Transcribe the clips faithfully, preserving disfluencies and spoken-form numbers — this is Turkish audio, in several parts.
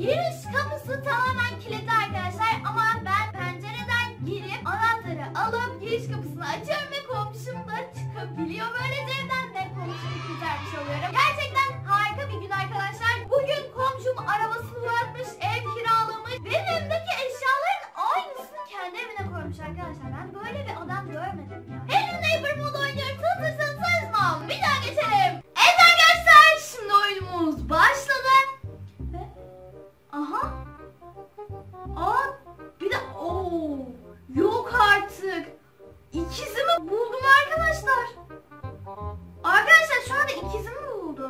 Giriş kapısı tamamen kilitli arkadaşlar ama ben pencereden girip anahtarı alıp giriş kapısını açıyorum ve komşum da çıkabiliyor. Böylece evden de komşumu kurtarmış oluyorum. Gerçekten harika bir gün arkadaşlar. Bugün komşum arabasını bırakmış, ev kiralamış. Benim evimdeki eşyaların aynısını kendi evine koymuş arkadaşlar. Ben böyle bir adam görmedim ya. Hello Neighbor modu oynuyoruz. Hazırsanız tamam. Bir daha geçelim. Evet arkadaşlar, şimdi oyunumuz başladı. Ve aha. Aa, bir de ooo. Yok artık. İkizimi buldum arkadaşlar. Arkadaşlar şu anda ikizimi buldum.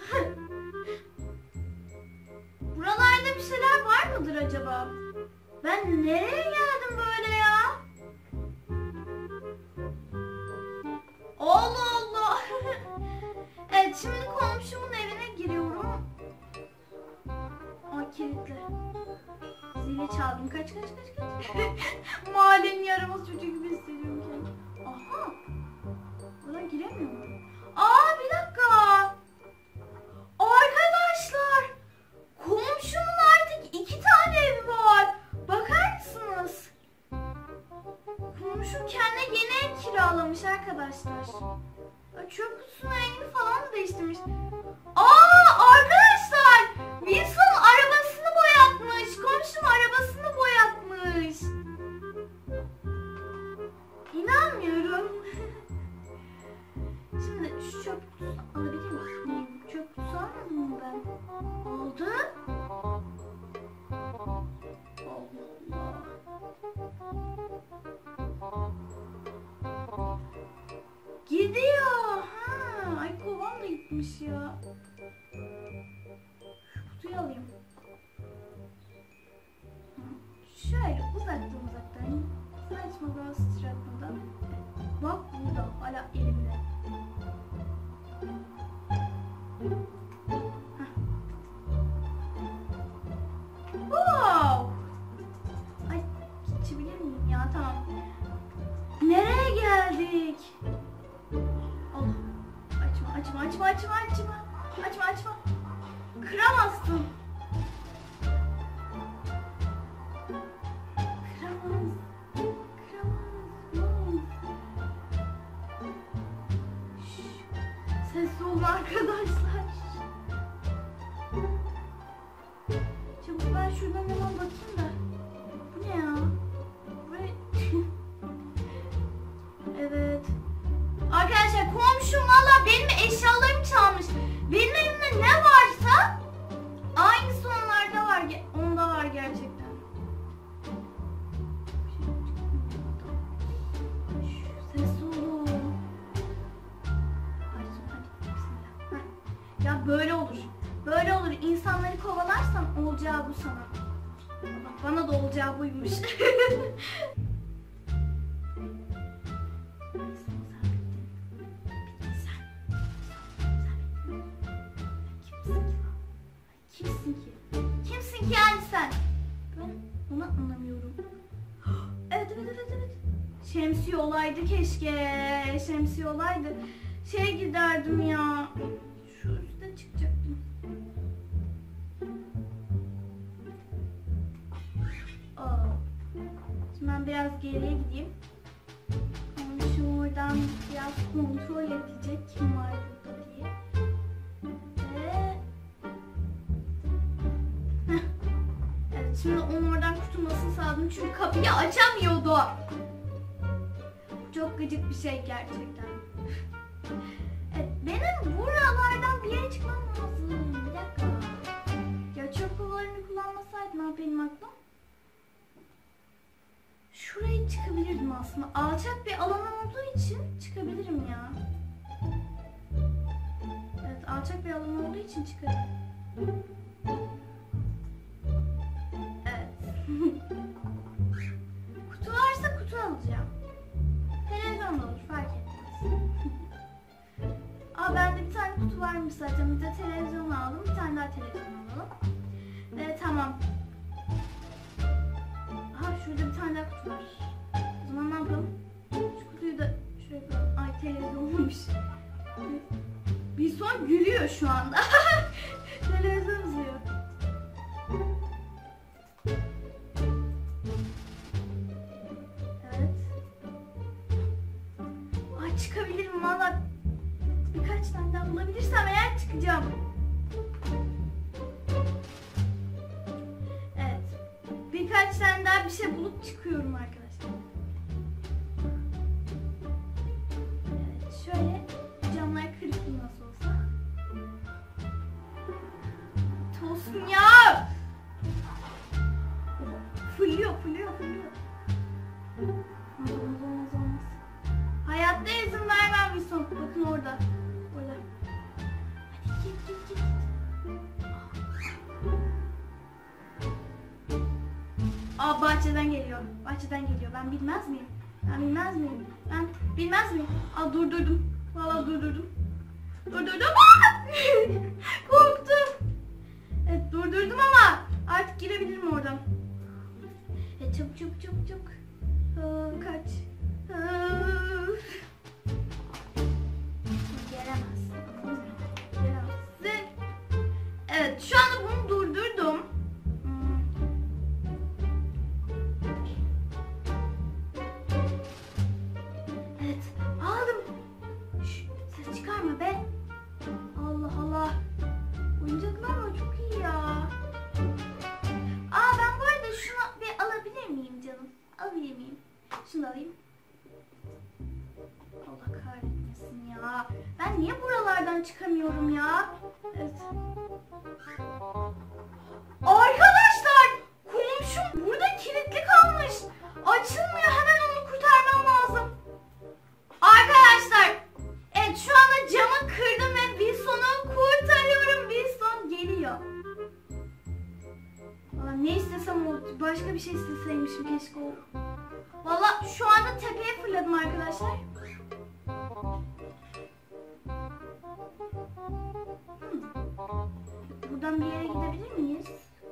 Buralarda bir şeyler var mıdır acaba? Ben nereye geldim böyle ya? Allah Allah. Evet, şimdi komşumun evine giriyorum. Aa, kilitli. Zili çaldım. Kaç kaç kaç kaç. Mahallenin yaramaz çocuk gibi hissediyorum kendimi. Aha. Buradan giremiyor muyum? Aa, bir dakika. Arkadaşlar. Komşumun artık iki tane evi var. Bakar mısınız? Komşum kendine yeni ev kiralamış arkadaşlar. Çöp kutusunun rengini falan da değiştirmiş. Aa, arkadaşlar. Wilson arabasını boyatmış. Komşum arabasını boyatmış. İnanmıyorum. Şimdi şu çöp kutusunu alabilir miyim? Çöp kutusu almadım mı ben? Aldım. Allah Allah. Gidiyor. Ha, ay kovam da gitmiş ya. Şu kutuyu alayım. Şöyle uzaktan uzaktan. Saçma biraz sıçratmadan. Bak burada hala elimde. Wow. Ay, geçebilir miyim ya? Tamam. Nereye geldik? Allah. Açma açma açma açma açma. Açma açma. Kıramazsın. Kıramaz. Kıramaz. Şşş. Sessiz olun arkadaşlar. Çabuk ben şuradan hemen bakayım da. Bu ne ya? Buraya... Evet. Arkadaşlar komşum valla benim eşyalarımı çalmış. Benim evimde ne varsa aynısı onlarda var. Onda var gerçekten. Ses olun. Ya böyle olur. Böyle olur. İnsanları kovalarsan olacağı bu sana. Bak, bana da olacağı buymuş. Kimsin ki? Kimsin ki yani sen? Ben onu anlamıyorum. Evet evet evet evet. Şemsiye olaydı keşke. Şemsiye olaydı. Şey giderdim ya. Şu üstte çıkacaktım. Aa. Şimdi ben biraz geriye gideyim. Komşum oradan biraz kontrol edecek kim var burada diye. Ve evet, şimdi onun oradan kurtulmasını sağladım çünkü kapıyı açamıyordu. Çok gıcık bir şey gerçekten. Evet, benim buralardan bir yere çıkmam lazım. Bir dakika. Ya çöp kovalarını kullanmasaydım ne yapayım aklım? Şuraya çıkabilirdim aslında. Alçak bir alan olduğu için çıkabilirim ya. Evet, alçak bir alan olduğu için çıkarım. Evet. Kutu varsa kutu alacağım. Televizyon da olur, fark etmez. Aa, bende bir tane kutu varmış zaten. Bir de televizyon aldım. Bir tane daha televizyon alalım. Evet, tamam. Aha, şurada bir tane daha kutu var. O zaman ne yapalım? Şu kutuyu da şöyle koyalım. Ay, televizyon olmuş. Bir son gülüyor şu anda. Televizyon izliyor. çıkabilirsem eğer çıkacağım. Evet. Birkaç tane daha bir şey bulup çıkıyorum arkadaşlar. Evet, şöyle camlar kırık nasıl olsa. Tosun ya! Fırlıyor, fırlıyor, fırlıyor. Olmaz, olmaz, olmaz. Hayatta izin vermem bir son. Bakın orada. Orada. Hadi git, git, git. Aa, bahçeden geliyor. Bahçeden geliyor. Ben bilmez miyim? Ben bilmez miyim? Ben bilmez miyim? Aa, durdurdum. Vallahi durdurdum. Durdurdum. Korktum. Evet, durdurdum ama artık girebilirim oradan. Evet, çabuk çabuk çabuk çabuk. Aa, kaç. Aa. Gelemezsin. Gelemezsin. Evet, şu anda bunu durdurdum. Evet, aldım. Şş, ses çıkarma be. Allah Allah. Oyuncaklar var, çok iyi ya. Aa, ben bu arada şunu bir alabilir miyim canım? Alabilir miyim? Şunu alayım. Allah kahretmesin ya. Ben niye buralardan çıkamıyorum ya? Evet. Arkadaşlar, komşum burada kilitli kalmış. Açılmıyor, hemen onu kurtarmam lazım. Arkadaşlar, evet şu anda camı kırdım ve Wilson'u kurtarıyorum. Wilson geliyor. Valla ne istesem o, başka bir şey isteseymişim keşke o. Valla şu anda tepeye fırladım arkadaşlar. Hmm. Buradan bir yere gidebilir miyiz?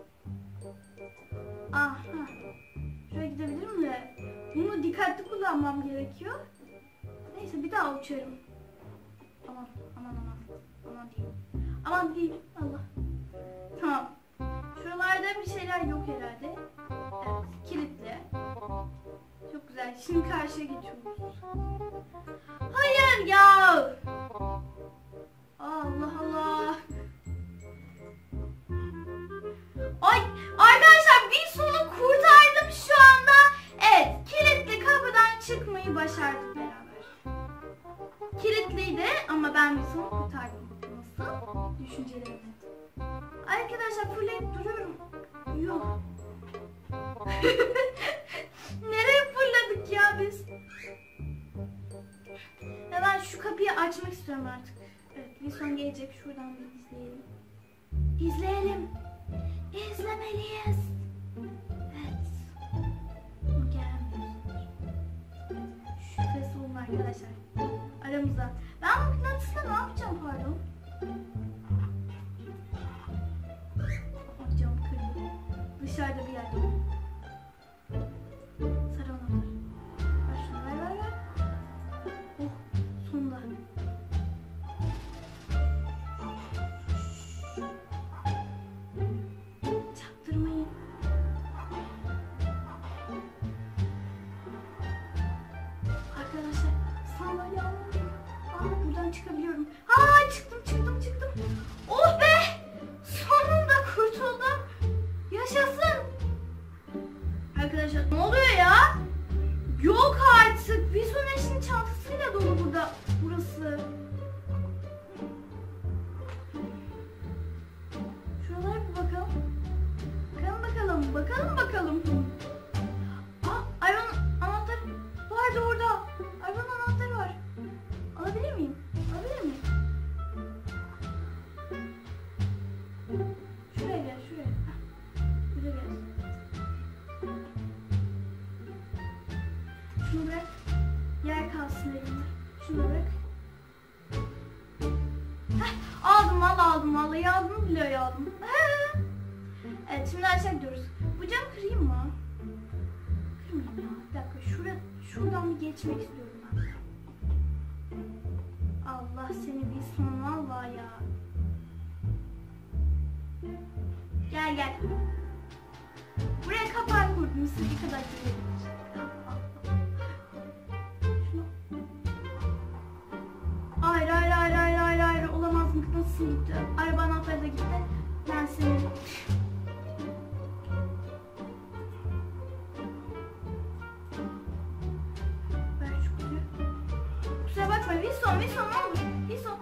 Aha. Şuraya gidebilirim de bunu dikkatli kullanmam gerekiyor. Neyse, bir daha uçarım. Aman aman aman. Aman değil. Aman değil. Allah. Tamam. Şuralarda bir şeyler yok herhalde. Evet, kilitli. Çok güzel. Şimdi karşıya geçiyoruz. Hayır ya. Allah Allah. Ay arkadaşlar, bir sonu kurtardım şu anda. Evet, kilitli kapıdan çıkmayı başardık beraber. Kilitliydi ama ben bir sonu kurtardım. Nasıl? Düşüncelerim. Arkadaşlar fırlayıp duruyorum. Yok. Nereye fırladık ya biz? Hemen şu kapıyı açmak istiyorum artık. Evet, bir son gelecek. Şuradan bir izleyelim. İzleyelim. İzlemeliyiz. Evet. Gelmiyorsunuz. Şüphesiz olun arkadaşlar. Aramızda. Ben bu mıknatısla ne yapacağım pardon? Cam kırdı. Dışarıda bir yerde. Sarı anahtar. Ver şunu, ver ver ver. Oh, sonunda. Çaktırmayın. Arkadaşlar, sandalye almalıyım. Aa, buradan çıkabiliyorum. Aa, çıktım çıktım çıktım. Oh be! Sonunda kurtuldum. Yaşasın. Arkadaşlar ne oluyor ya? Yok artık. Wilson eşinin çantasıyla dolu burada. Burası. Şuralara bir bakalım. Bakalım bakalım. Bakalım bakalım. Aa, hayvan anahtarı vardı orada. Hayvan anahtarı var. Alabilir miyim? Alabilir miyim? Şuraya gel, şuraya. Buraya gel. Şunu bırak. Yer kalsın elimde. Şunu bırak. Heh, aldım vallahi aldım vallahi aldım bile aldım. Evet, şimdi aşağı gidiyoruz. Bu camı kırayım mı? Kırmayayım ya. Bir dakika, şura, şuradan bir geçmek istiyorum ben. Allah seni bir son vallahi ya. Gel gel. Buraya kapak kurdum. İstediği kadar girebilir. Şunu. Hayır hayır hayır hayır hayır hayır. Olamaz kısım gitti. Araba anahtarı da gitti. Ben seni... Ver şu kutuyu. Kusura bakma. Wilson, Wilson ne oldu? Wilson.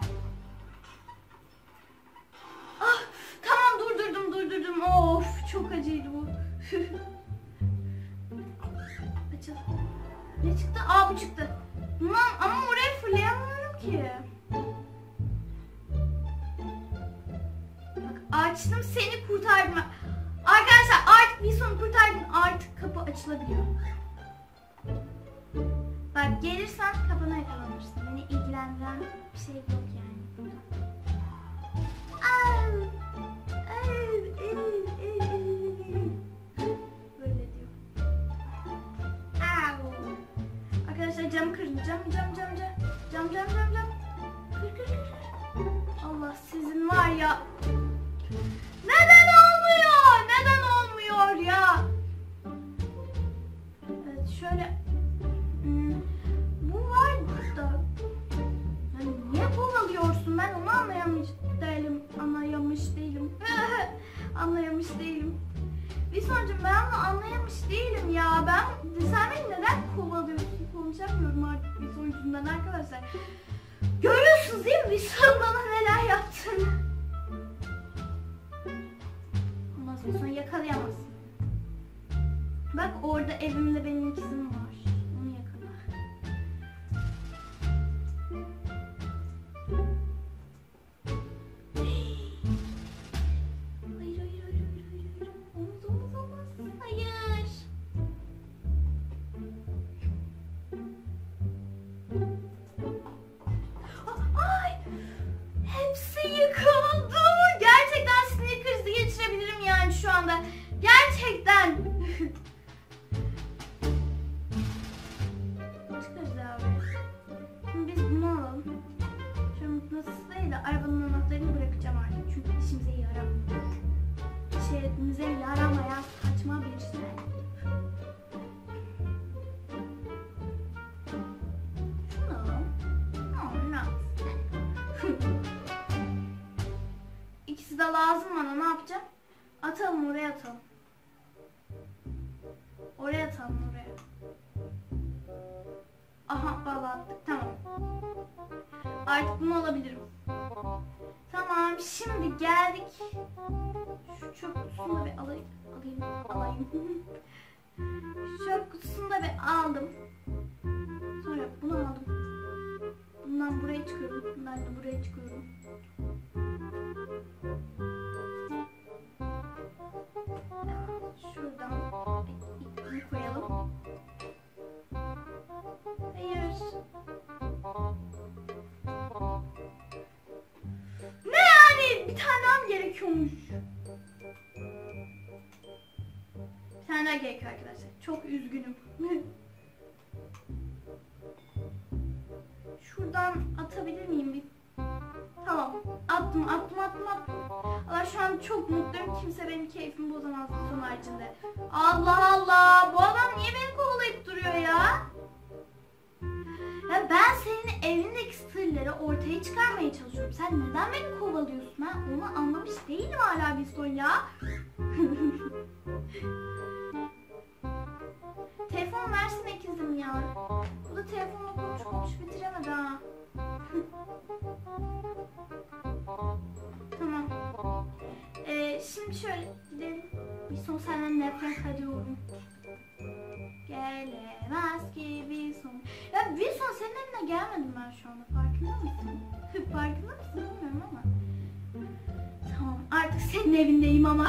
Ah, tamam durdurdum, durdurdum. Of, çok acıydı bu. Açıl. Ne çıktı? Aa, bu çıktı. Lan ama oraya fırlayamıyorum ki. Bak, açtım, seni kurtardım. Arkadaşlar artık bir sonu kurtardım. Artık kapı açılabiliyor. Bak gelirsen kapına yakalanırsın. Beni ilgilendiren bir şey yok yani burada. Au, au, au, au. Böyle diyor. Au. Arkadaşlar cam kırın. Cam cam cam cam. Cam cam cam cam. Kır kır kır. Allah sizin var ya. Neden olmuyor? Neden olmuyor ya? Evet şöyle. Hmm, bu var burada. Yani niye kovalıyorsun? Ben onu anlayamış değilim. Anlayamış değilim. Anlayamış değilim. Bir sonucum ben onu anlayamış değilim ya. Ben sen beni neden kovalıyorsun? Konuşamıyorum artık bir sonucundan arkadaşlar. Görüyorsunuz değil mi? Bir son bana neler yaptığını. Ondan sonra yakalayamazsın. Bak orada evimde benim ikizim var. Onu yakala. Hayır hayır hayır hayır hayır. Olmaz olmaz olmaz. Hayır. Ay! Hepsi yıkıldı. Gerçekten sinir krizi geçirebilirim yani şu anda. Gerçekten. Çıkarız abi. Şimdi biz bunu alalım. Şöyle mıknatıs değil de arabanın anahtarını bırakacağım artık. Çünkü işimize yaramıyor. İşimize yaramayan saçma bir şey. İkisi de lazım bana. Ne yapacağım? Atalım oraya atalım. Oraya atalım oraya. Aha vallahi attık. Tamam. Artık bunu alabilirim. Tamam şimdi geldik. Şu çöp kutusunu da bir alayım. Alayım. Alayım. Şu çöp kutusunu da bir aldım. Sonra bunu aldım. Bundan buraya çıkıyorum. Bundan da buraya çıkıyorum. Şuradan ipini koyalım. Hayır. Ne yani? Bir tane daha mı gerekiyormuş? Bir tane daha gerekiyor arkadaşlar. Çok üzgünüm. Şuradan atabilir miyim bir? Tamam. Attım, attım, attım, attım. Allah şu an çok mutluyum. Kimse benim keyfimi bozamaz bu son haricinde. Allah Allah! Bu adam niye beni kovalayıp duruyor ya? Ya ben senin evindeki sırları ortaya çıkarmaya çalışıyorum. Sen neden beni kovalıyorsun? Ben onu anlamış değilim hala bir son ya. Telefon versene ikizim ya. Bu da telefonla konuş konuş bitiremedi ha. Tamam. Ee, şimdi şöyle gidelim. Bir son senden nefret ediyorum. Gelemez ki bir son. Ya bir son senin evine gelmedim ben şu anda. Farkında mısın? Farkında mısın bilmiyorum ama. Tamam artık senin evindeyim ama.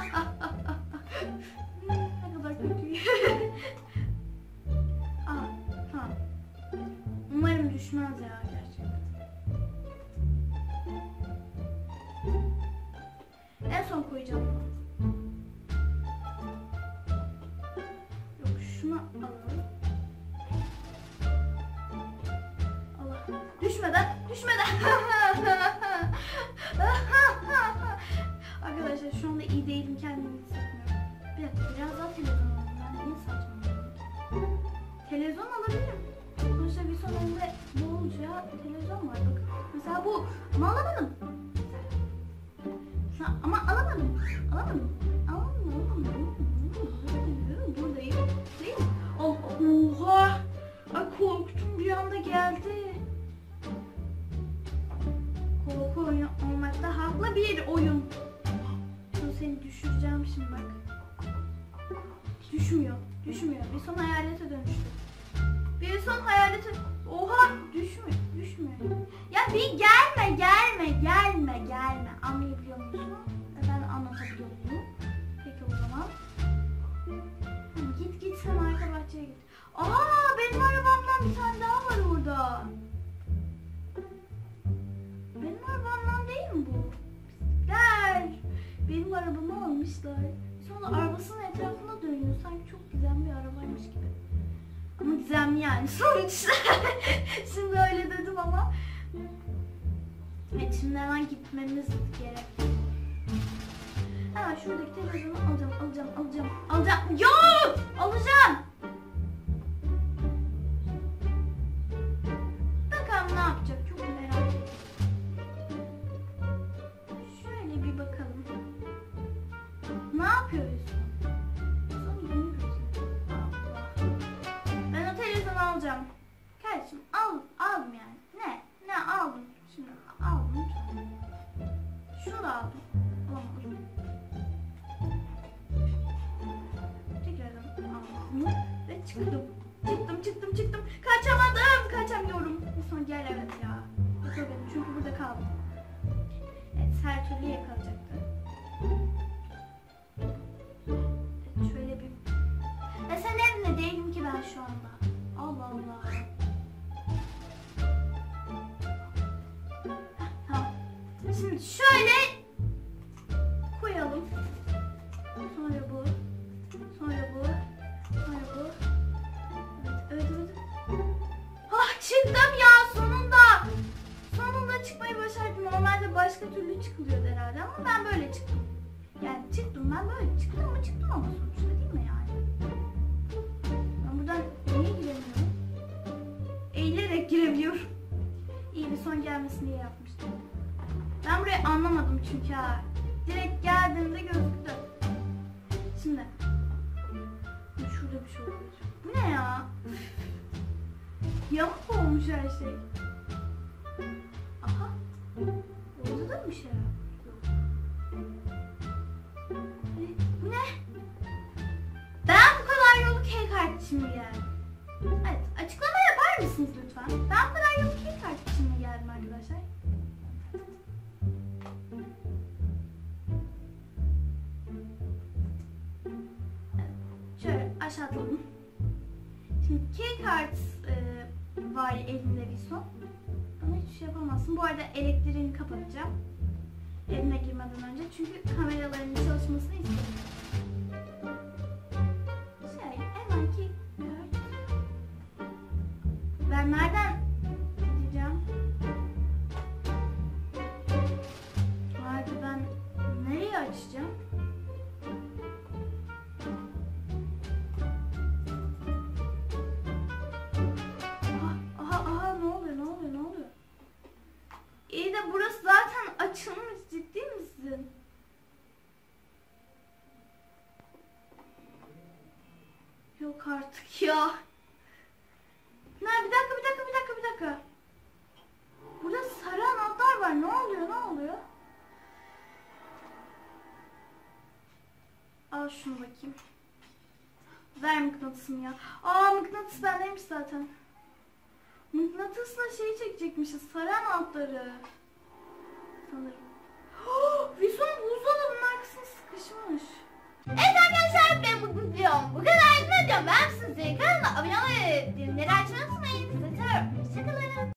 Ne kadar kötü. Aa, tamam. Umarım düşmez ya gerçekten. En son koyacağım bunu. Yok şunu alalım. Allah. Düşmeden, düşmeden. Arkadaşlar şu anda iyi değilim, kendimi hissetmiyorum. Bir dakika biraz daha televizyon alalım. Ben niye saçmalıyorum? Televizyon alabilirim. Sonuçta bir sonunda bolca televizyon var. Bakın mesela bu. Ama alamadım. Ha, ama alamadım. Alamadım. Alamadım. Alamadım. Buradayım. Değil mi? Oh, oha. Ay korktum, bir anda geldi. Korku oyunu olmakta haklı bir oyun. Dur, seni düşüreceğim şimdi bak. Düşmüyor. Düşmüyor. Bir son hayalete dönüştü. Bir son hayalete... Oha! Düşmüyor. Düşmüyor. Ya bir gelme, gelme, gelme, gelme. Anlayabiliyor musun? Ben anlatabiliyor muyum? Peki o zaman. Git git sen arka bahçeye git. Aa, benim arabamdan bir tane daha var orada. Benim arabamdan değil mi bu? Gel. Benim arabamı almışlar. Sonra arabasının etrafında dönüyor. Sanki çok gizemli bir arabaymış gibi. Ama gizemli yani sonuçta. Şimdi öyle dedim ama. Evet, şimdi hemen gitmemiz gerek. Hemen şuradaki televizyonu alacağım, alacağım, alacağım, alacağım. Yok! Alacağım. Bakalım ne yapacak, çok merak ediyorum. Şöyle bir bakalım. Ne yapıyoruz? Ben o televizyonu alacağım. Kardeşim al, aldım yani. Ne? Ne aldım? Şimdi aldım. Şunu da aldım. Alamadım. Tekrardan aldım. Ve çıktım. Çıktım, çıktım, çıktım. Kaçamadım, kaçamıyorum. Son gel evet ya. Yakala beni çünkü burada kaldım. Evet, her türlü yakalayacaktı. Evet, şöyle bir... Ya sen evde değilim ki ben şu anda. Allah Allah. Heh, tamam. Şimdi şöyle koyalım. Sonra bu. Sonra bu. Sonra bu. Evet, evet, evet. Ah, çıktım ya sonunda. Sonunda çıkmayı başardım. Normalde başka türlü çıkılıyordu herhalde ama ben böyle çıktım. Yani çıktım, ben böyle çıktım ama çıktım ama sonuçta değil mi yani? Ben buradan niye giremiyorum? Eğilerek girebiliyorum. İyi bir son gelmesin diye yapmıştım. Ben burayı anlamadım çünkü ha. Direkt geldiğimde gözüktü. Şimdi. Şurada bir şey oluyor. Bu ne ya? Yamuk olmuş her şey. Aha. Orada da bir şey var. Bu ne? Ben bu kadar yolu K-Kart için mi geldim? Evet, açıklama yapar mısınız lütfen? Ben bu kadar yolu K-Kart için mi geldim arkadaşlar? Evet, şöyle aşağı atladım. Şimdi K-Kart e, var elimde bir son. Ama hiçbir şey yapamazsın. Bu arada elektriğini kapatacağım. Evime girmeden önce çünkü kameraların çalışmasını istemiyorum. Şey, hemen K-Kart. Ben nereden gideceğim? Hadi ben nereye açacağım? Aha, aha, aha, ne oluyor, ne oluyor, ne oluyor? İyi de burası zaten açılmış, ciddi misin? Yok artık ya. Ne, bir dakika, bir dakika, bir dakika, bir dakika. Burada sarı anahtar var. Ne oluyor, ne oluyor? Al şunu bakayım. Ver mıknatısımı ya. Aa, mıknatıs bendeymiş zaten. Mıknatısla şey çekecekmişiz. Sarı anahtarı. Sanırım. Oh, Vison buzdolabının arkasına sıkışmış. Evet arkadaşlar, ben bu videom bu kadar. Ne diyorum, ben size kanala abone olmayı, bildirimleri açmayı unutmayın. Sizi seviyorum. Hoşçakalın.